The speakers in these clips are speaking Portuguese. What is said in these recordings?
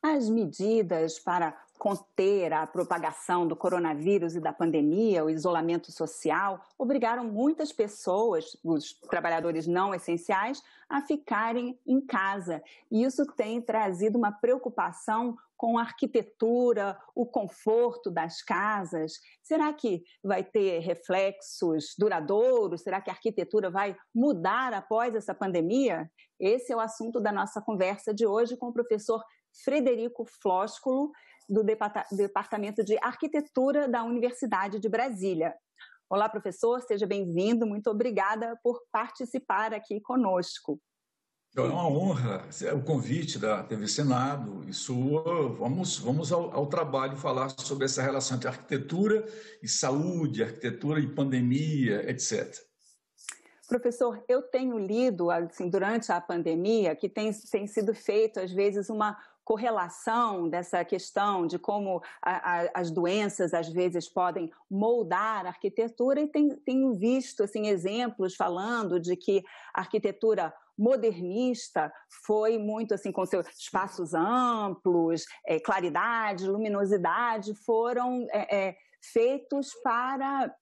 As medidas para conter a propagação do coronavírus e da pandemia, o isolamento social, obrigaram muitas pessoas, os trabalhadores não essenciais, a ficarem em casa. E isso tem trazido uma preocupação com a arquitetura, o conforto das casas. Será que vai ter reflexos duradouros? Será que a arquitetura vai mudar após essa pandemia? Esse é o assunto da nossa conversa de hoje com o professor Frederico Flósculo, do Departamento de Arquitetura da Universidade de Brasília. Olá, professor, seja bem-vindo. Muito obrigada por participar aqui conosco. É uma honra o convite da TV Senado e sua. Vamos ao trabalho falar sobre essa relação entre arquitetura e saúde, arquitetura e pandemia, etc. Professor, eu tenho lido assim, durante a pandemia que tem sido feito, às vezes, uma correlação dessa questão de como as doenças, às vezes, podem moldar a arquitetura e tenho visto assim, exemplos falando de que a arquitetura modernista foi muito assim, com seus espaços amplos, claridade, luminosidade, foram feitos para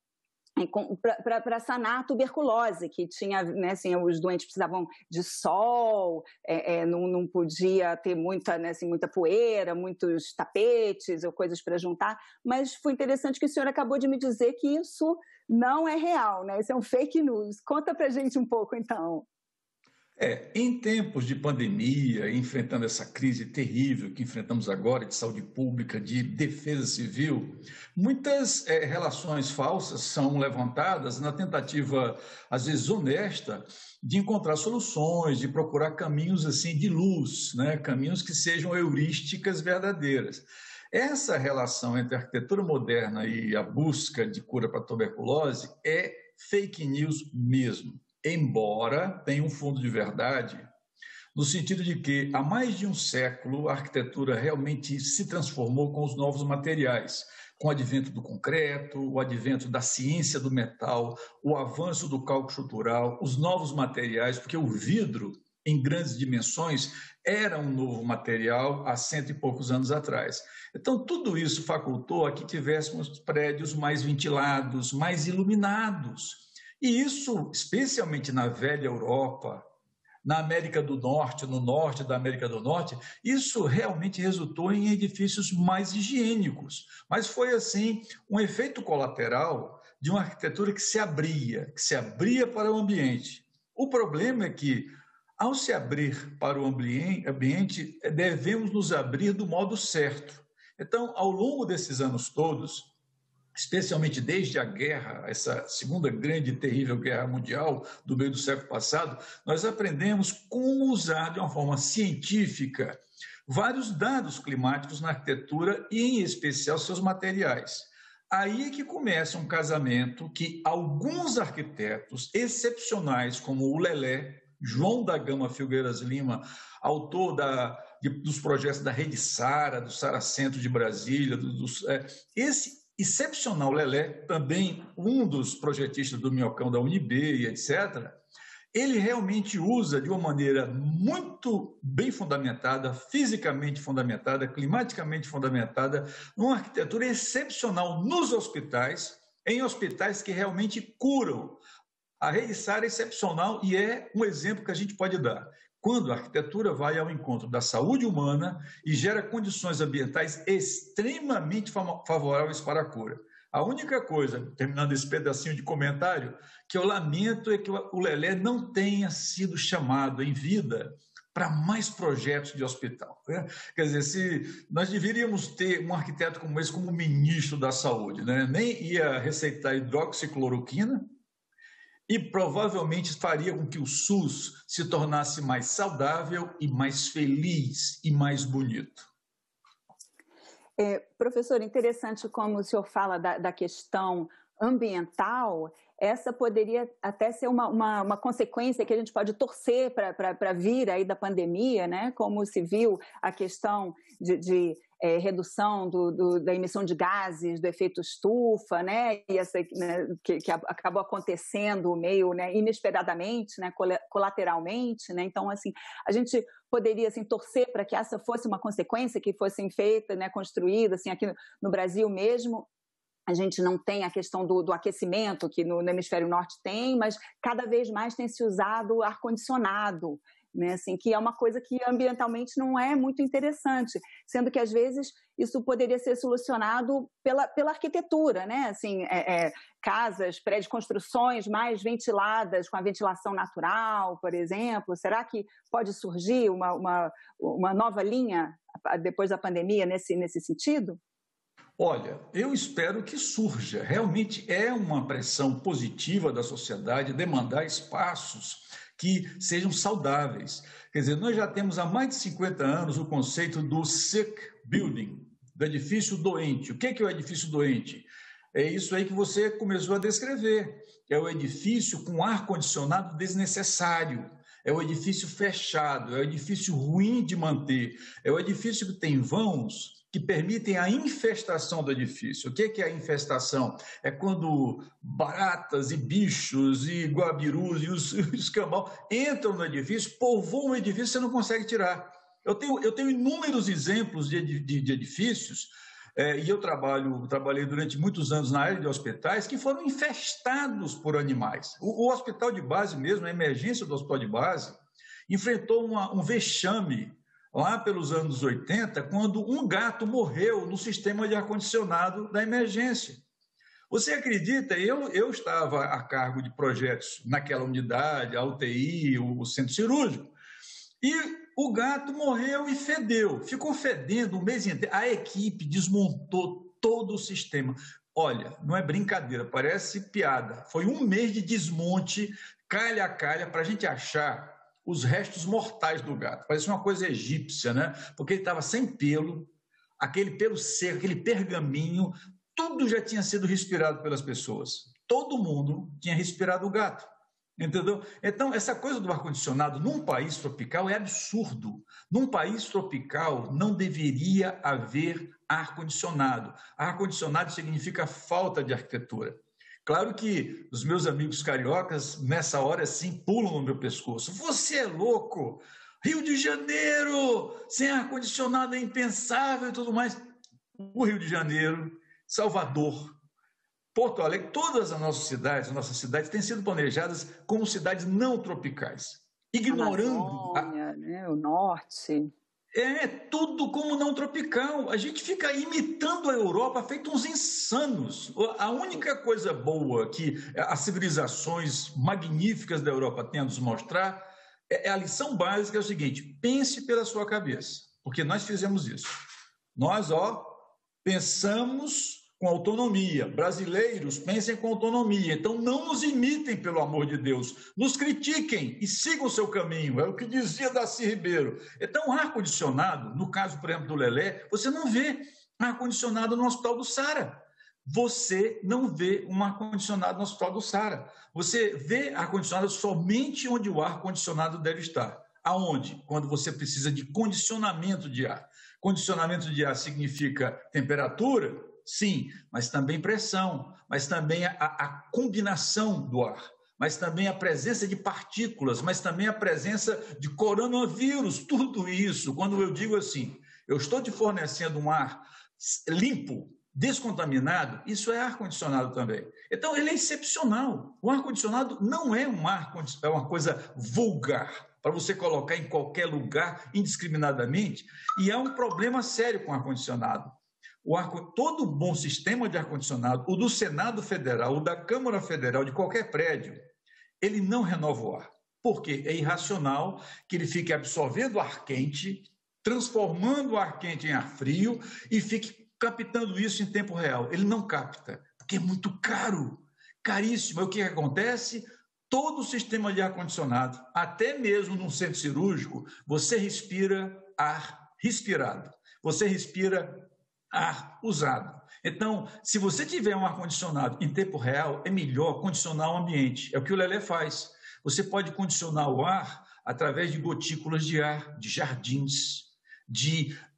sanar a tuberculose, que tinha, né, assim, os doentes precisavam de sol, não podia ter muita, né, assim, muita poeira, muitos tapetes ou coisas para juntar, mas foi interessante que o senhor acabou de me dizer que isso não é real, né? Isso é um fake news. Conta pra gente um pouco, então. Em tempos de pandemia, enfrentando essa crise terrível que enfrentamos agora de saúde pública, de defesa civil, muitas relações falsas são levantadas na tentativa, às vezes honesta, de encontrar soluções, de procurar caminhos assim de luz, né? Caminhos que sejam heurísticas verdadeiras. Essa relação entre a arquitetura moderna e a busca de cura para a tuberculose é fake news mesmo. Embora tenha um fundo de verdade, no sentido de que há mais de um século a arquitetura realmente se transformou com os novos materiais, com o advento do concreto, o advento da ciência do metal, o avanço do cálculo estrutural, os novos materiais, porque o vidro, em grandes dimensões, era um novo material há 100 e poucos anos atrás. Então, tudo isso facultou a que tivéssemos prédios mais ventilados, mais iluminados. E isso, especialmente na velha Europa, na América do Norte, no norte da América do Norte, isso realmente resultou em edifícios mais higiênicos. Mas foi, assim, um efeito colateral de uma arquitetura que se abria para o ambiente. O problema é que, ao se abrir para o ambiente, devemos nos abrir do modo certo. Então, ao longo desses anos todos, especialmente desde a guerra, essa segunda grande e terrível guerra mundial do meio do século passado, nós aprendemos como usar de uma forma científica vários dados climáticos na arquitetura e, em especial, seus materiais. Aí é que começa um casamento que alguns arquitetos excepcionais, como o Lelé, João da Gama Filgueiras Lima, autor dos projetos da Rede Sara, do Sara Centro de Brasília, esse excepcional Lelé, também um dos projetistas do Minhocão da UNB e etc., ele realmente usa de uma maneira muito bem fundamentada, fisicamente fundamentada, climaticamente fundamentada, uma arquitetura excepcional nos hospitais, em hospitais que realmente curam. A Rede Sara é excepcional e é um exemplo que a gente pode dar. Quando a arquitetura vai ao encontro da saúde humana e gera condições ambientais extremamente favoráveis para a cura. A única coisa, terminando esse pedacinho de comentário, que eu lamento é que o Lelé não tenha sido chamado em vida para mais projetos de hospital. Né? Quer dizer, nós deveríamos ter um arquiteto como esse como ministro da saúde, né? Nem ia receitar hidroxicloroquina, e provavelmente faria com que o SUS se tornasse mais saudável e mais feliz e mais bonito. Professor, interessante como o senhor fala da questão ambiental. Essa poderia até ser uma consequência que a gente pode torcer para vir aí da pandemia, né? Como se viu a questão de redução da emissão de gases, do efeito estufa, né, e né, que acabou acontecendo meio, né, inesperadamente, né, colateralmente, né, então, assim, a gente poderia, assim, torcer para que essa fosse uma consequência que fosse feita, né, construída, assim, aqui no Brasil mesmo. A gente não tem a questão do aquecimento, que no hemisfério norte tem, mas cada vez mais tem se usado ar-condicionado, né? Assim, que é uma coisa que ambientalmente não é muito interessante, sendo que, às vezes, isso poderia ser solucionado pela arquitetura, né? Assim, casas, prédios, construções mais ventiladas, com a ventilação natural, por exemplo. Será que pode surgir uma nova linha depois da pandemia nesse sentido? Olha, eu espero que surja. Realmente é uma pressão positiva da sociedade demandar espaços que sejam saudáveis. Quer dizer, nós já temos há mais de 50 anos o conceito do sick building, do edifício doente. O que é o edifício doente? É isso aí que você começou a descrever. É o edifício com ar-condicionado desnecessário. É o edifício fechado, é o edifício ruim de manter. É o edifício que tem vãos que permitem a infestação do edifício. O que é a infestação? É quando baratas e bichos e guabirus e os escambau entram no edifício, povoam o edifício e você não consegue tirar. Eu tenho inúmeros exemplos de edifícios, e eu trabalhei durante muitos anos na área de hospitais que foram infestados por animais. O hospital de base mesmo, a emergência do hospital de base, enfrentou um vexame lá pelos anos 80, quando um gato morreu no sistema de ar-condicionado da emergência. Você acredita? Eu estava a cargo de projetos naquela unidade, a UTI, o centro cirúrgico, e o gato morreu e fedeu. Ficou fedendo um mês inteiro. A equipe desmontou todo o sistema. Olha, não é brincadeira, parece piada. Foi um mês de desmonte, calha a calha, para a gente achar os restos mortais do gato. Parecia uma coisa egípcia, né? Porque ele estava sem pelo, aquele pelo seco, aquele pergaminho, tudo já tinha sido respirado pelas pessoas. Todo mundo tinha respirado o gato, entendeu? Então, essa coisa do ar-condicionado num país tropical é absurdo. Num país tropical não deveria haver ar-condicionado. Ar-condicionado significa falta de arquitetura. Claro que os meus amigos cariocas, nessa hora, sim, pulam no meu pescoço. Você é louco! Rio de Janeiro, sem ar-condicionado é impensável e tudo mais. O Rio de Janeiro, Salvador, Porto Alegre, todas as nossas cidades têm sido planejadas como cidades não tropicais, ignorando Amazônia, né, o norte. É tudo como não tropical. A gente fica imitando a Europa, feito uns insanos. A única coisa boa que as civilizações magníficas da Europa têm a nos mostrar é a lição básica, é o seguinte: pense pela sua cabeça, porque nós fizemos isso. Nós, pensamos com autonomia. Brasileiros, pensem com autonomia. Então, não nos imitem, pelo amor de Deus. Nos critiquem e sigam o seu caminho. É o que dizia Darcy Ribeiro. Então, ar-condicionado, no caso, por exemplo, do Lelé, você não vê ar-condicionado no Hospital do Sara. Você não vê um ar-condicionado no Hospital do Sara. Você vê ar-condicionado somente onde o ar-condicionado deve estar. Aonde? Quando você precisa de condicionamento de ar. Condicionamento de ar significa temperatura? Sim, mas também pressão, mas também a combinação do ar, mas também a presença de partículas, mas também a presença de coronavírus, tudo isso. Quando eu digo assim, eu estou te fornecendo um ar limpo, descontaminado, isso é ar-condicionado também. Então, ele é excepcional. O ar-condicionado não é é uma coisa vulgar, para você colocar em qualquer lugar indiscriminadamente, e há um problema sério com o ar-condicionado. Todo bom sistema de ar-condicionado, o do Senado Federal, o da Câmara Federal, de qualquer prédio, ele não renova o ar. Por quê? É irracional que ele fique absorvendo ar quente, transformando o ar quente em ar frio e fique captando isso em tempo real. Ele não capta, porque é muito caro, caríssimo. E o que acontece? Todo o sistema de ar-condicionado, até mesmo num centro cirúrgico, você respira ar respirado. Você respira ar usado. Então, se você tiver um ar-condicionado em tempo real, é melhor condicionar o ambiente. É o que o Lelé faz. Você pode condicionar o ar através de gotículas de ar, de jardins, de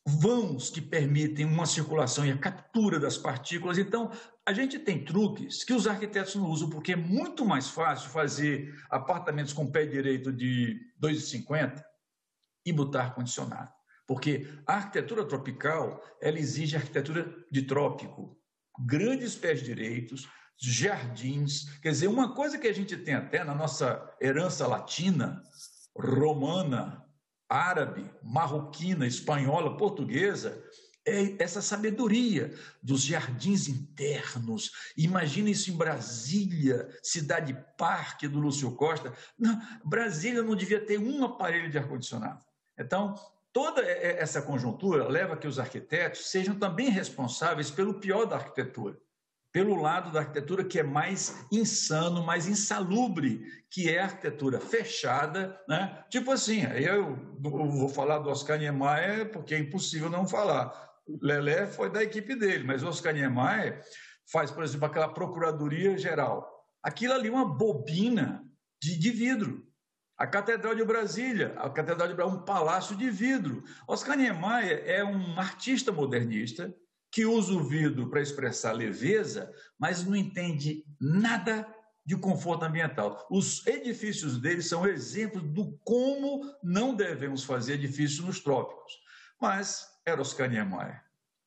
vãos que permitem uma circulação e a captura das partículas. Então, a gente tem truques que os arquitetos não usam, porque é muito mais fácil fazer apartamentos com pé direito de 2,50 e botar ar-condicionado. Porque a arquitetura tropical, ela exige arquitetura de trópico, grandes pés direitos, jardins. Quer dizer, uma coisa que a gente tem até na nossa herança latina, romana, árabe, marroquina, espanhola, portuguesa, é essa sabedoria dos jardins internos. Imagina isso em Brasília, cidade parque do Lúcio Costa. Não, Brasília não devia ter um aparelho de ar-condicionado. Então, toda essa conjuntura leva a que os arquitetos sejam também responsáveis pelo pior da arquitetura, pelo lado da arquitetura que é mais insano, mais insalubre, que é a arquitetura fechada, né? Tipo assim, eu vou falar do Oscar Niemeyer porque é impossível não falar. Lelé foi da equipe dele, mas o Oscar Niemeyer faz, por exemplo, aquela Procuradoria Geral. Aquilo ali é uma bobina de vidro. A Catedral de Brasília, é um palácio de vidro. Oscar Niemeyer é um artista modernista que usa o vidro para expressar leveza, mas não entende nada de conforto ambiental. Os edifícios dele são exemplos do como não devemos fazer edifícios nos trópicos. Mas era Oscar Niemeyer.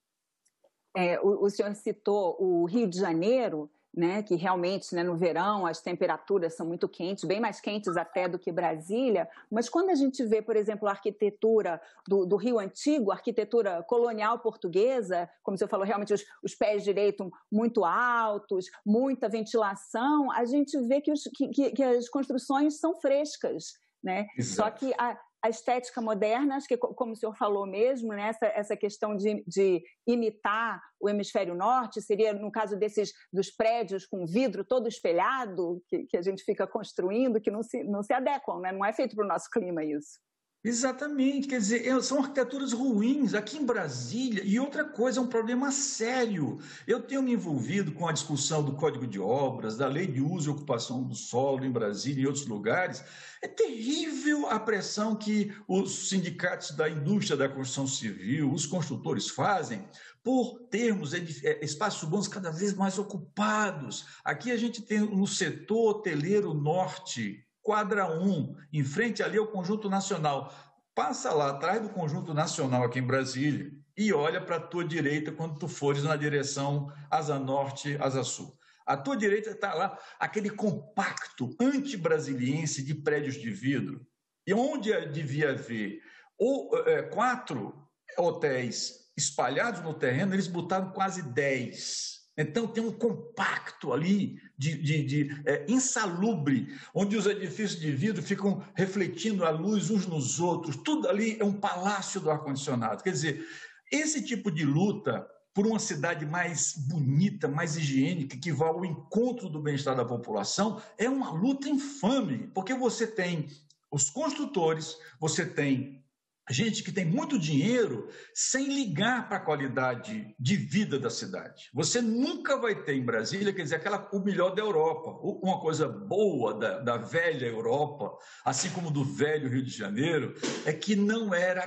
O senhor citou o Rio de Janeiro, né, que realmente, né, no verão as temperaturas são muito quentes, bem mais quentes até do que Brasília, mas quando a gente vê, por exemplo, a arquitetura do Rio Antigo, a arquitetura colonial portuguesa, como o senhor falou, realmente os pés direitos muito altos, muita ventilação, a gente vê que as construções são frescas, né? Só que a estética moderna, acho que, como o senhor falou mesmo, né, essa questão de imitar o hemisfério norte, seria no caso dos prédios com vidro todo espelhado, que a gente fica construindo, que não se adequam, né? Não é feito para o nosso clima isso. Exatamente, quer dizer, são arquiteturas ruins aqui em Brasília. E outra coisa, é um problema sério. Eu tenho me envolvido com a discussão do Código de Obras, da Lei de Uso e Ocupação do Solo em Brasília e outros lugares. É terrível a pressão que os sindicatos da indústria da construção civil, os construtores fazem por termos espaços urbanos cada vez mais ocupados. Aqui a gente tem no setor hoteleiro norte, quadra 1, em frente ali ao Conjunto Nacional. Passa lá atrás do Conjunto Nacional aqui em Brasília e olha para a tua direita quando tu fores na direção Asa Norte, Asa Sul. À tua direita está lá aquele compacto anti-brasiliense de prédios de vidro, e onde devia haver 4 hotéis espalhados no terreno, eles botaram quase 10. Então, tem um compacto ali insalubre, onde os edifícios de vidro ficam refletindo a luz uns nos outros. Tudo ali é um palácio do ar-condicionado. Quer dizer, esse tipo de luta por uma cidade mais bonita, mais higiênica, que vá ao encontro do bem-estar da população, é uma luta infame, porque você tem os construtores, você tem gente que tem muito dinheiro sem ligar para a qualidade de vida da cidade. Você nunca vai ter em Brasília, quer dizer, o melhor da Europa, uma coisa boa da velha Europa, assim como do velho Rio de Janeiro, é que não era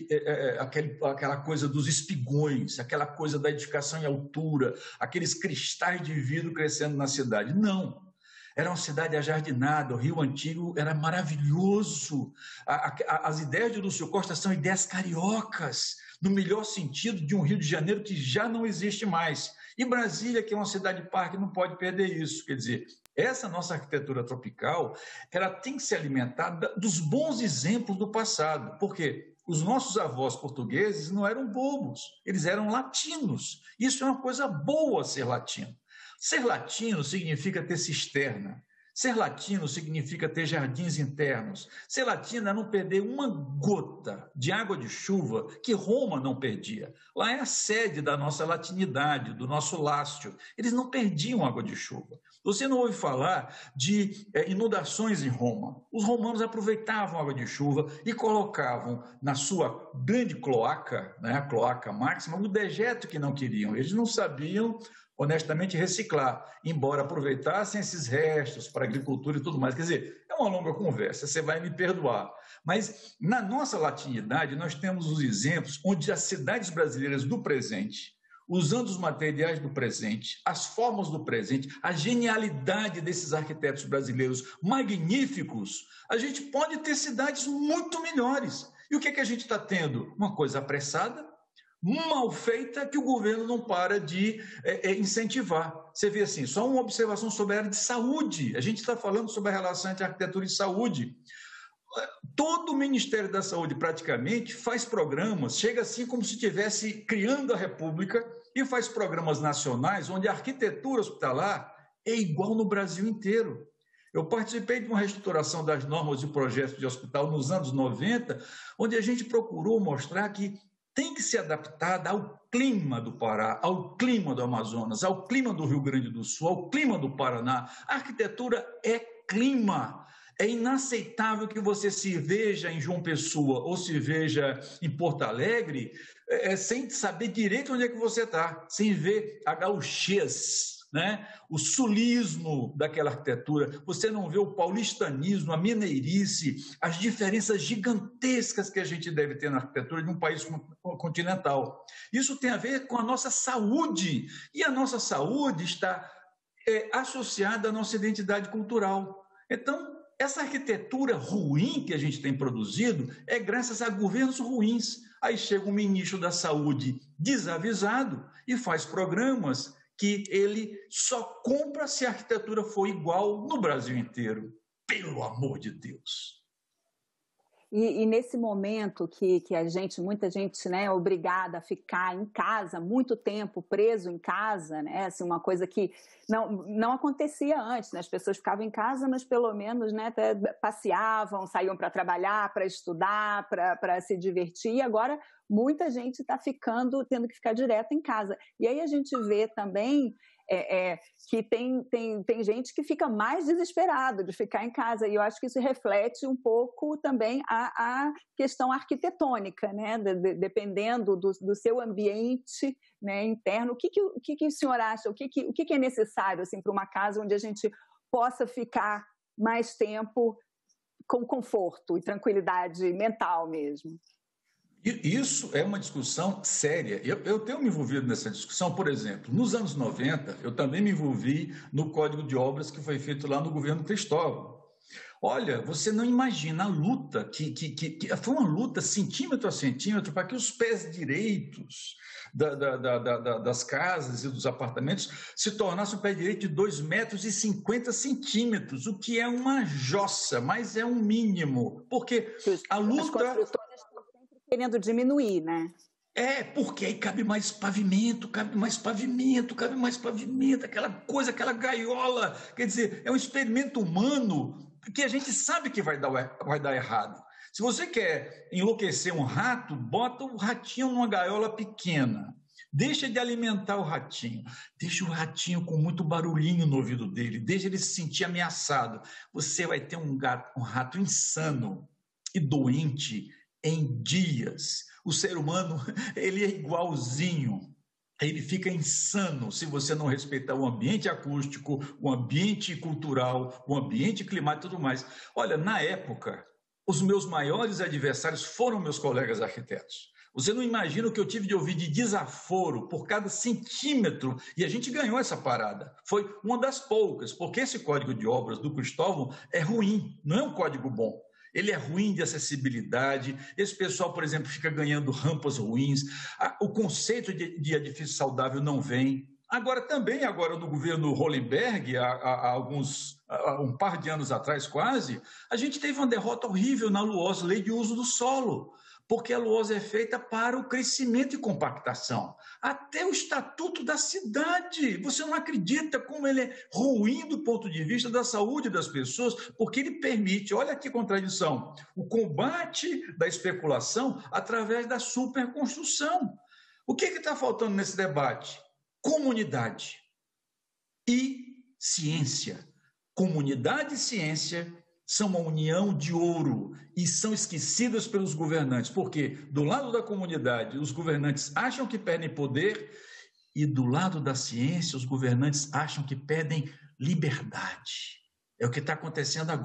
aquela coisa dos espigões, aquela coisa da edificação em altura, aqueles cristais de vidro crescendo na cidade. Não. Era uma cidade ajardinada, o Rio Antigo era maravilhoso. As ideias de Lúcio Costa são ideias cariocas, no melhor sentido de um Rio de Janeiro que já não existe mais. E Brasília, que é uma cidade-parque, não pode perder isso. Quer dizer, essa nossa arquitetura tropical, ela tem que se alimentar dos bons exemplos do passado. Por quê? Os nossos avós portugueses não eram bobos, eles eram latinos. Isso é uma coisa boa, ser latino. Ser latino significa ter cisterna. Ser latino significa ter jardins internos. Ser latino é não perder uma gota de água de chuva que Roma não perdia. Lá é a sede da nossa latinidade, do nosso lácio. Eles não perdiam água de chuva. Você não ouve falar de inundações em Roma. Os romanos aproveitavam a água de chuva e colocavam na sua grande cloaca, né, a cloaca máxima, o dejeto que não queriam. Eles não sabiam, honestamente, reciclar, embora aproveitassem esses restos para agricultura e tudo mais. Quer dizer, é É uma longa conversa, você vai me perdoar. Mas na nossa latinidade, nós temos os exemplos onde as cidades brasileiras do presente, usando os materiais do presente, as formas do presente, a genialidade desses arquitetos brasileiros magníficos, a gente pode ter cidades muito melhores. E o que é que a gente está tendo? Uma coisa apressada, mal feita, que o governo não para de incentivar. Você vê assim, só uma observação sobre a área de saúde. A gente está falando sobre a relação entre arquitetura e saúde. Todo o Ministério da Saúde, praticamente, faz programas, chega assim como se estivesse criando a República, e faz programas nacionais onde a arquitetura hospitalar é igual no Brasil inteiro. Eu participei de uma reestruturação das normas de projetos de hospital nos anos 90, onde a gente procurou mostrar que tem que ser adaptada ao clima do Pará, ao clima do Amazonas, ao clima do Rio Grande do Sul, ao clima do Paraná. A arquitetura é clima. É inaceitável que você se veja em João Pessoa ou se veja em Porto Alegre sem saber direito onde é que você está, sem ver a gauchês, né? O sulismo daquela arquitetura. Você não vê o paulistanismo, a mineirice, as diferenças gigantescas que a gente deve ter na arquitetura de um país continental. Isso tem a ver com a nossa saúde, e a nossa saúde está associada à nossa identidade cultural. Então, essa arquitetura ruim que a gente tem produzido é graças a governos ruins. Aí chega um ministro da Saúde desavisado e faz programas que ele só compra se a arquitetura for igual no Brasil inteiro. Pelo amor de Deus! E nesse momento que muita gente, né, é obrigada a ficar em casa, muito tempo preso em casa, né, assim, uma coisa que não acontecia antes, né, as pessoas ficavam em casa, mas pelo menos, né, até passeavam, saíam para trabalhar, para estudar, para se divertir, e agora muita gente está tendo que ficar direto em casa. E aí a gente vê também que tem gente que fica mais desesperado de ficar em casa, e eu acho que isso reflete um pouco também a questão arquitetônica, né? Dependendo do seu ambiente, né, interno. O que o senhor acha? O que é necessário assim, para uma casa onde a gente possa ficar mais tempo com conforto e tranquilidade mental mesmo? Isso é uma discussão séria. Eu tenho me envolvido nessa discussão, por exemplo, nos anos 90, eu também me envolvi no Código de Obras que foi feito lá no governo Cristóvão. Olha, você não imagina a luta, que foi uma luta centímetro a centímetro para que os pés direitos das casas e dos apartamentos se tornassem um pé direito de 2,50 metros, o que é uma jossa, mas é um mínimo, porque a luta... querendo diminuir, né? Porque aí cabe mais pavimento, aquela coisa, aquela gaiola. Quer dizer, é um experimento humano que a gente sabe que vai dar errado. Se você quer enlouquecer um rato, bota o ratinho numa gaiola pequena. Deixa de alimentar o ratinho. Deixa o ratinho com muito barulhinho no ouvido dele. Deixa ele se sentir ameaçado. Você vai ter um rato insano e doente em dias. O ser humano, ele é igualzinho. Ele fica insano se você não respeitar o ambiente acústico, o ambiente cultural, o ambiente climático e tudo mais. Olha, na época, os meus maiores adversários foram meus colegas arquitetos. Você não imagina o que eu tive de ouvir de desaforo por cada centímetro, e a gente ganhou essa parada. Foi uma das poucas, porque esse código de obras do Cristóvão é ruim, não é um código bom. Ele é ruim de acessibilidade, esse pessoal, por exemplo, fica ganhando rampas ruins, o conceito de edifício saudável não vem. Agora, no governo Hollenberg, há um par de anos atrás quase, a gente teve uma derrota horrível na LUOS, Lei de Uso do Solo, porque a LUOS é feita para o crescimento e compactação. Até o Estatuto da Cidade, você não acredita como ele é ruim do ponto de vista da saúde das pessoas, porque ele permite, olha que contradição, o combate da especulação através da superconstrução. O que está faltando nesse debate? Comunidade e ciência. Comunidade e ciência são uma união de ouro e são esquecidas pelos governantes, porque do lado da comunidade os governantes acham que perdem poder e do lado da ciência os governantes acham que perdem liberdade. É o que está acontecendo agora.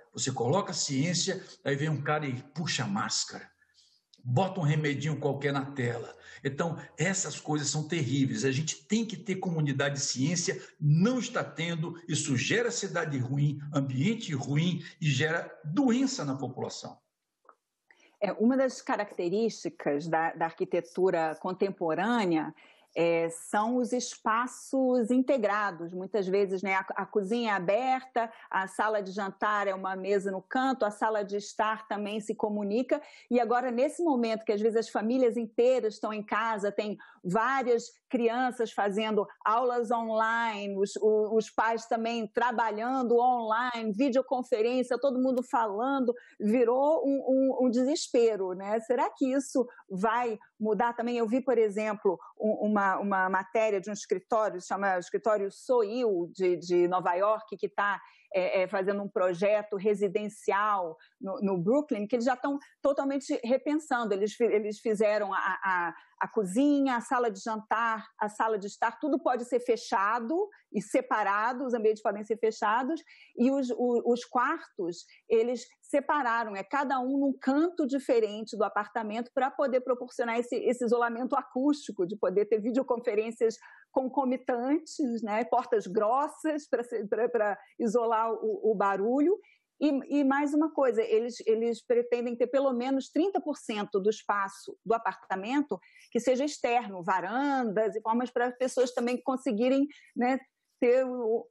Você coloca a ciência, aí vem um cara e puxa a máscara, bota um remedinho qualquer na tela. Então, essas coisas são terríveis. A gente tem que ter comunidade de ciência, não está tendo, isso gera cidade ruim, ambiente ruim e gera doença na população. Uma das características da arquitetura contemporânea são os espaços integrados. Muitas vezes, né, a cozinha é aberta, a sala de jantar é uma mesa no canto, a sala de estar também se comunica. E agora, nesse momento que às vezes as famílias inteiras estão em casa, tem várias crianças fazendo aulas online, os pais também trabalhando online, videoconferência, todo mundo falando, virou um desespero, né? Será que isso vai mudar também? Eu vi, por exemplo, uma matéria de um escritório, chama Escritório Soil, de Nova York, que está fazendo um projeto residencial no Brooklyn, que eles já estão totalmente repensando. Eles fizeram a cozinha, a sala de jantar, a sala de estar, tudo pode ser fechado e separado, os ambientes podem ser fechados, e os quartos, eles separaram, cada um num canto diferente do apartamento para poder proporcionar esse isolamento acústico, de poder ter videoconferências concomitantes, né, portas grossas para isolar o barulho. E mais uma coisa, eles pretendem ter pelo menos 30% do espaço do apartamento que seja externo, varandas e formas para as pessoas também conseguirem, né, ter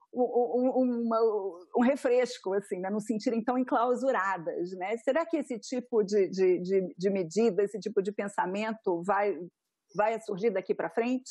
um refresco, assim, né, não se sentirem tão enclausuradas, né? Será que esse tipo de medida, esse tipo de pensamento vai surgir daqui para frente?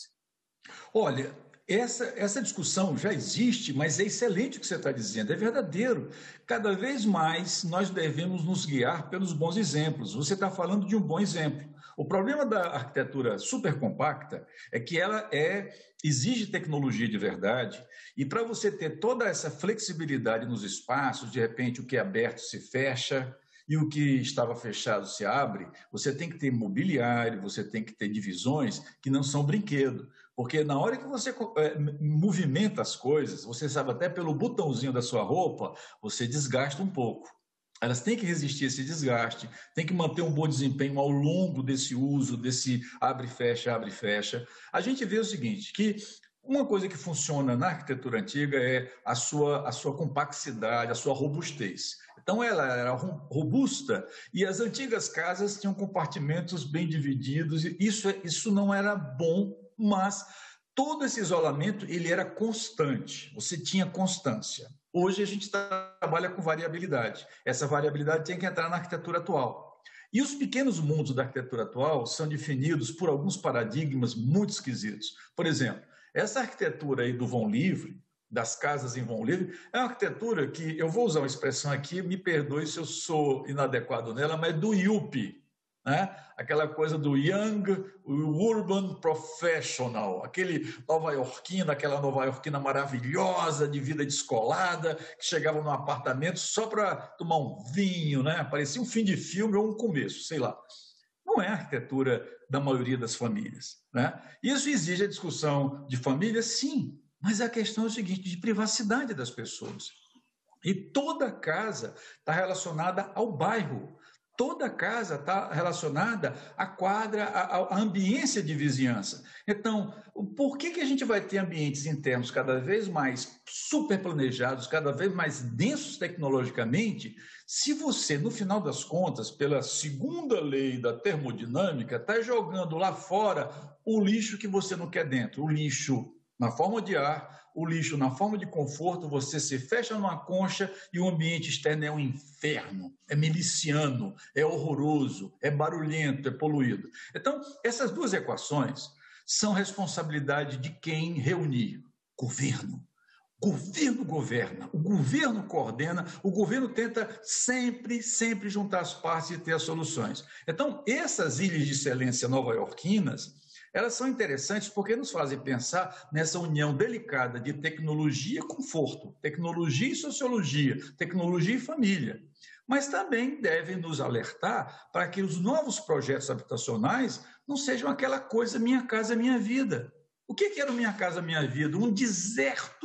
Olha, essa discussão já existe, mas é excelente o que você está dizendo, é verdadeiro. Cada vez mais nós devemos nos guiar pelos bons exemplos. Você está falando de um bom exemplo. O problema da arquitetura supercompacta é que ela exige tecnologia de verdade, e para você ter toda essa flexibilidade nos espaços, de repente o que é aberto se fecha, e o que estava fechado se abre, você tem que ter mobiliário, você tem que ter divisões que não são brinquedo. Porque na hora que você movimenta as coisas, você sabe até pelo botãozinho da sua roupa, você desgasta um pouco. Elas têm que resistir a esse desgaste, têm que manter um bom desempenho ao longo desse uso, desse abre e fecha. A gente vê o seguinte, que uma coisa que funciona na arquitetura antiga é a sua compaxidade, a sua robustez. Então, ela era robusta e as antigas casas tinham compartimentos bem divididos. E isso não era bom, mas todo esse isolamento ele era constante, você tinha constância. Hoje a gente trabalha com variabilidade. Essa variabilidade tem que entrar na arquitetura atual. E os pequenos mundos da arquitetura atual são definidos por alguns paradigmas muito esquisitos. Por exemplo, essa arquitetura aí do vão livre, das casas em vão livre, é uma arquitetura que, eu vou usar uma expressão aqui, me perdoe se eu sou inadequado nela, mas do Yuppie, né? Aquela coisa do Young Urban Professional, aquele nova-iorquino, aquela nova-iorquina maravilhosa, de vida descolada, que chegava num apartamento só para tomar um vinho, né? Parecia um fim de filme ou um começo, sei lá. Não é a arquitetura da maioria das famílias, né? Isso exige a discussão de família, sim, mas a questão é o seguinte, de privacidade das pessoas. E toda casa está relacionada ao bairro. Toda casa está relacionada à quadra, à ambiência de vizinhança. Então, por que a gente vai ter ambientes internos cada vez mais super planejados, cada vez mais densos tecnologicamente, se você, no final das contas, pela segunda lei da termodinâmica, está jogando lá fora o lixo que você não quer dentro, o lixo na forma de ar, o lixo na forma de conforto, você se fecha numa concha e o ambiente externo é um inferno, é miliciano, é horroroso, é barulhento, é poluído. Então, essas duas equações são responsabilidade de quem reunir? Governo. O governo governa, o governo coordena, o governo tenta sempre juntar as partes e ter as soluções. Então, essas ilhas de excelência nova-iorquinas, elas são interessantes porque nos fazem pensar nessa união delicada de tecnologia e conforto, tecnologia e sociologia, tecnologia e família. Mas também devem nos alertar para que os novos projetos habitacionais não sejam aquela coisa minha casa, minha vida. O que era Minha Casa Minha Vida? Um deserto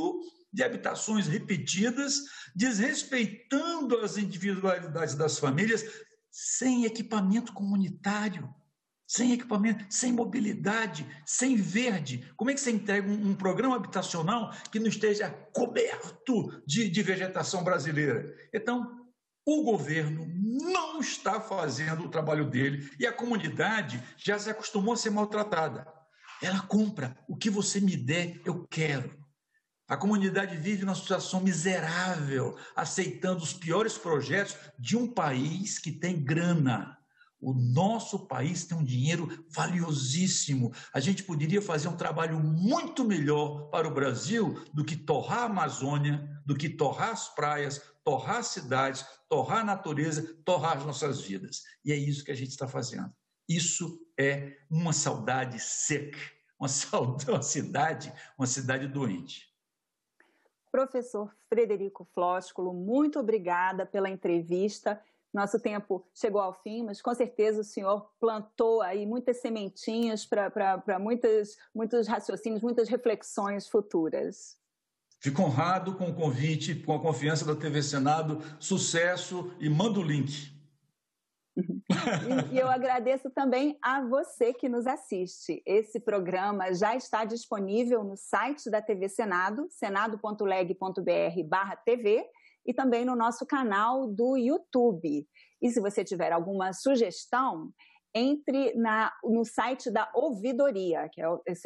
de habitações repetidas, desrespeitando as individualidades das famílias, sem equipamento comunitário, sem equipamento, sem mobilidade, sem verde. Como é que você entrega um programa habitacional que não esteja coberto de vegetação brasileira? Então, o governo não está fazendo o trabalho dele e a comunidade já se acostumou a ser maltratada. Ela compra, o que você me der, eu quero. A comunidade vive numa situação miserável, aceitando os piores projetos de um país que tem grana. O nosso país tem um dinheiro valiosíssimo. A gente poderia fazer um trabalho muito melhor para o Brasil do que torrar a Amazônia, do que torrar as praias, torrar as cidades, torrar a natureza, torrar as nossas vidas. E é isso que a gente está fazendo. Isso é uma saudade seca, uma cidade doente. Professor Frederico Flósculo, muito obrigada pela entrevista. Nosso tempo chegou ao fim, mas com certeza o senhor plantou aí muitas sementinhas para muitos raciocínios, muitas reflexões futuras. Fico honrado com o convite, com a confiança da TV Senado. Sucesso e manda o link. E eu agradeço também a você que nos assiste. Esse programa já está disponível no site da TV Senado, senado.leg.br/TV, e também no nosso canal do YouTube. E se você tiver alguma sugestão, entre no site da Ouvidoria, que é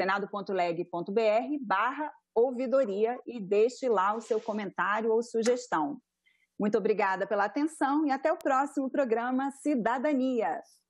senado.leg.br/ouvidoria, e deixe lá o seu comentário ou sugestão. Muito obrigada pela atenção e até o próximo programa Cidadania.